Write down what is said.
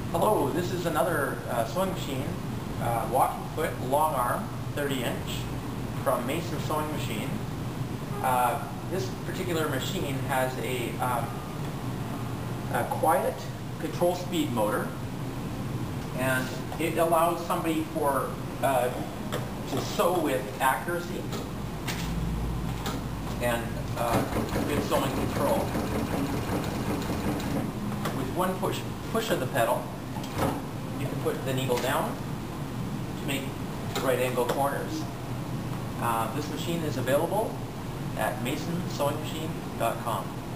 Hello, this is another sewing machine, walking foot, long arm, 30-inch, from Mason Sewing Machine. This particular machine has a quiet control speed motor, and it allows somebody to sew with accuracy and good sewing control. With one push of the pedal, you can put the needle down to make right angle corners. This machine is available at masonsewingmachine.com.